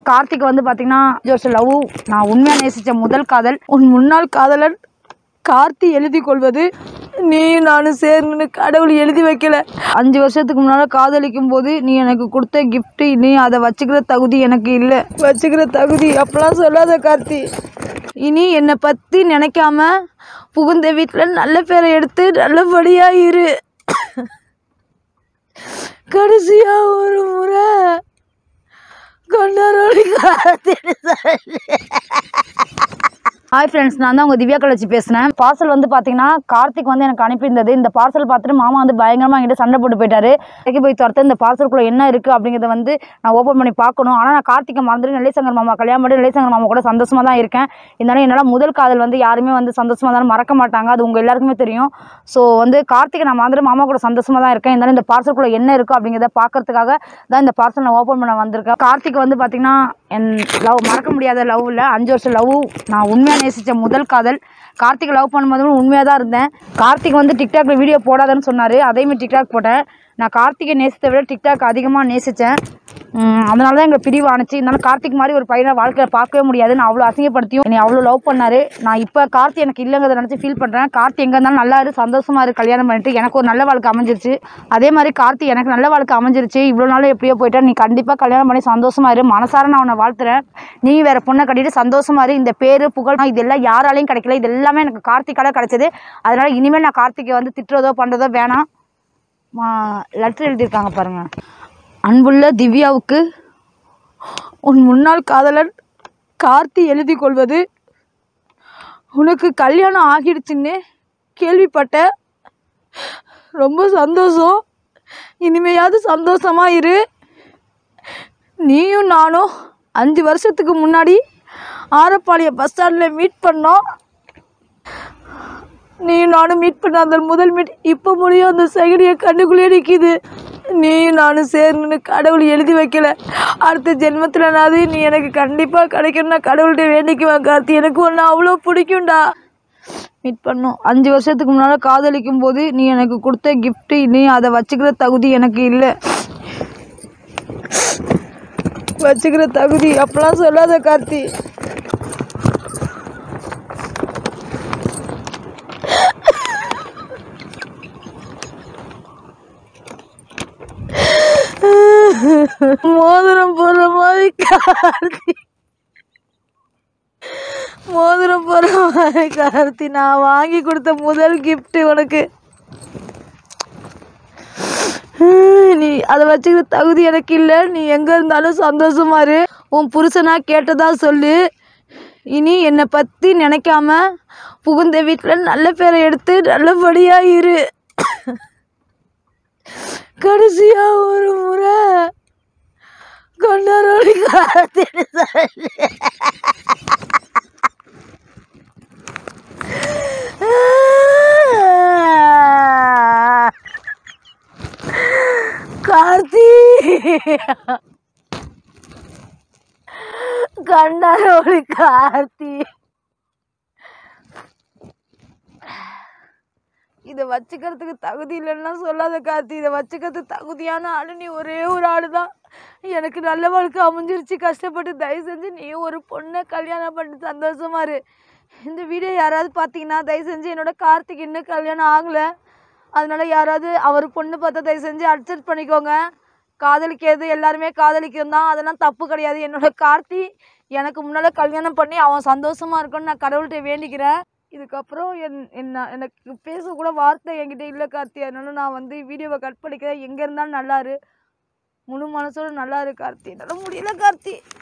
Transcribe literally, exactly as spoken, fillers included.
கார்த்திக் வந்து பார்த்தீங்கன்னா Jose love நான் உண்மையாக நேசித்த முதல் காதல். உன் முன்னாள் காதலன் கார்த்தி எழுதி கொள்வது நீ நானும் சேர்ந்து கடவுள் எழுதி வைக்கல. அஞ்சு வருஷத்துக்கு முன்னால் காதலிக்கும் போது நீ எனக்கு கொடுத்த கிஃப்ட்டு நீ அதை வச்சுக்கிற தகுதி எனக்கு இல்லை. வச்சுக்கிற தகுதி அப்பெல்லாம் சொல்லாத கார்த்தி. இனி என்னை பற்றி நினைக்காம புகுந்த வீட்டில் நல்ல பேரை எடுத்து நல்லபடியாக இரு. கடைசியாக ஒரு முறை கொண்டாரோடி கார்த்தி. ஹாய் ஃப்ரெண்ட்ஸ், நான் தான் உங்கள் திவ்யா கலச்சி பேசுகிறேன். பார்சல் வந்து பார்த்தீங்கன்னா கார்த்திக் வந்து எனக்கு அனுப்பியிருந்தது. இந்த பார்சல் பார்த்துட்டு மாமா வந்து பயங்கரமாக என்கிட்ட சண்டை போட்டு போயிட்டாரு. கடைக்கு போய் துரத்து இந்த பார்சலுக்குள்ளே என்ன இருக்குது அப்படிங்கிறத வந்து நான் ஓப்பன் பண்ணி பார்க்கணும். ஆனால் நான் கார்த்திகை மறந்துட்டு நிலைசங்கர் மாமா கல்யாணம் பண்ணி நிலைசங்கர் மாமா கூட சந்தோஷமாக தான் இருக்கேன். இருந்தாலும் என்னால் முதல் காதல் வந்து யாருமே வந்து சந்தோஷமாக தான் மறக்க மாட்டாங்க. அது உங்கள் எல்லாருக்குமே தெரியும். ஸோ வந்து கார்த்திகை நான் மறந்துட்டு மாமா கூட சந்தோஷமாக தான் இருக்கேன். இருந்தாலும் இந்த பார்சலுக்குள்ளே என்ன இருக்குது அப்படிங்கிறத பார்க்கறதுக்காக தான் இந்த பார்சல் நான் ஓப்பன் பண்ண வந்திருக்கேன். கார்த்திக் வந்து பார்த்தீங்கன்னா என் லவ் மறக்க முடியாத லவ் இல்லை, அஞ்சு வருஷம் லவ் நான் உண்மையாக நேசித்த முதல் காதல். கார்த்திக் லவ் பண்ணும்போது உண்மையாக தான் இருந்தேன். கார்த்திக் வந்து டிக்டாக்ல வீடியோ போடாதன்னு சொன்னார். அதேமாதிரி டிக்டாக் போட்டேன். நான் கார்த்திகை நேசித்த விட டிக்டாக் அதிகமாக நேசித்தேன். அதனால தான் எங்கள் பிரிவு ஆணுச்சு. இருந்தாலும் கார்த்திக் மாதிரி ஒரு பையனை வாழ்க்கையில் பார்க்கவே முடியாது. நான் அவ்வளோ அசிங்கப்படுத்தியும் என்னை அவ்வளோ லவ் பண்ணார். நான் இப்போ கார்த்தி எனக்கு இல்லைங்கிறத நினச்சி ஃபீல் பண்ணுறேன். கார்த்தி எங்கே இருந்தாலும் நல்லா இரு, சந்தோஷமாக இரு, கல்யாணம் பண்ணிட்டு எனக்கு ஒரு நல்ல வாழ்க்கை அமைஞ்சிருச்சு. அதே மாதிரி கார்த்தி எனக்கு நல்ல வாழ்க்கை அமைஞ்சிருச்சு. இவ்வளோ நாள் எப்படியோ போயிட்டா நீ கண்டிப்பாக கல்யாணம் பண்ணி சந்தோஷமாக இரு. மனசார நான் உன்னை வாழ்த்துறேன். நீ வேறு பொண்ணை கட்டிட்டு சந்தோஷமாக இரு. இந்த பேர் புகழ் இதெல்லாம் யாராலையும் கிடைக்கல. இது எல்லாமே எனக்கு கார்த்திக்கால கிடைச்சது. அதனால் இனிமேல் நான் கார்த்திகை வந்து திட்டுறதோ பண்ணுறதோ வேணாம். லெட்டர் எழுதியிருக்காங்க பாருங்க. அன்புள்ள திவ்யாவுக்கு உன் முன்னாள் காதலன் கார்த்தி எழுதி கொள்வது உனக்கு கல்யாணம் ஆகிடுச்சுன்னு கேள்விப்பட்ட ரொம்ப சந்தோஷம். இனிமையாவது சந்தோஷமாக இரு. நீயும் நானும் அஞ்சு வருஷத்துக்கு முன்னாடி ஆரப்பாளையம் பஸ் ஸ்டாண்டில் மீட் பண்ணோம். நீயும் நானும் மீட் பண்ண அந்த முதல் மீட் இப்போ முடியும் அந்த செகடியை கண்ணுக்குள்ளேயே நிற்கிது. நீயும் நானும் சேர்ந்து கடவுள் எழுதி வைக்கல. அடுத்த ஜென்மத்தில்னாது நீ எனக்கு கண்டிப்பாக கிடைக்கணும். நான் கடவுள்கிட்ட வேண்டிக்குவேன் கார்த்தி. எனக்கு ஒன்று அவ்வளோ பிடிக்கும்டா. மீட் பண்ணோம். அஞ்சு வருஷத்துக்கு முன்னால் காதலிக்கும் போது நீ எனக்கு கொடுத்த கிஃப்ட்டு நீ அதை வச்சுக்கிற தகுதி எனக்கு இல்லை. வச்சுக்கிற தகுதி அப்பெல்லாம் சொல்லாத கார்த்தி. மோதிரம் போடுற மாதிரி கார்த்தி, மோதிரம் போடுற மாதிரி கார்த்தி, நான் வாங்கி கொடுத்த முதல் கிஃப்ட் உனக்கு. நீ அதை வச்சுக்கிற தகுதி எனக்கு இல்லை. நீ எங்கே இருந்தாலும் சந்தோஷமா இரு. உன் புருஷனா கேட்டதா சொல்லு. இனி என்னை பற்றி நினைக்காம புகுந்த வீட்டில் நல்ல பேரை எடுத்து நல்லபடியாக இரு. கடைசியாக ஒரு முறை கொண்டாரோடி கார்த்தி. கார்த்தி கண்டாரோடி கார்த்தி. இதை வச்சுக்கிறதுக்கு தகுதி இல்லைன்னா சொல்லாத கார்த்தி. இதை வச்சுக்கிறதுக்கு தகுதியான ஆளு நீ ஒரே ஒரு ஆளு தான். எனக்கு நல்ல வாழ்க்கை அமைஞ்சிருச்சு. கஷ்டப்பட்டு தயவு செஞ்சு நீ ஒரு பொண்ணை கல்யாணம் பண்ணிட்டு சந்தோஷமா இரு. இந்த வீடியோ யாராவது பார்த்தீங்கன்னா தயவு செஞ்சு என்னோட கார்த்திக் இன்னும் கல்யாணம் ஆகலை. அதனால யாராவது அவர் பொண்ணு பார்த்தா தயவு செஞ்சு அட்ஜஸ்ட் பண்ணிக்கோங்க. காதலிக்கிறது எல்லாருமே காதலிக்கிறது தான், அதெல்லாம் தப்பு கிடையாது. என்னோட கார்த்தி எனக்கு முன்னால் கல்யாணம் பண்ணி அவன் சந்தோஷமாக இருக்குன்னு நான் கடவுள்கிட்ட வேண்டிக்கிறேன். இதுக்கப்புறம் என் என்ன எனக்கு பேசக்கூட வார்த்தை என்கிட்ட இல்லை கார்த்தி. அதனால நான் வந்து வீடியோவை கட் பண்ணிக்கிறேன். எங்கே இருந்தாலும் நல்லா இரு, முழு மனசோடு நல்லா இரு கார்த்தி. என்னால் முடியல கார்த்தி.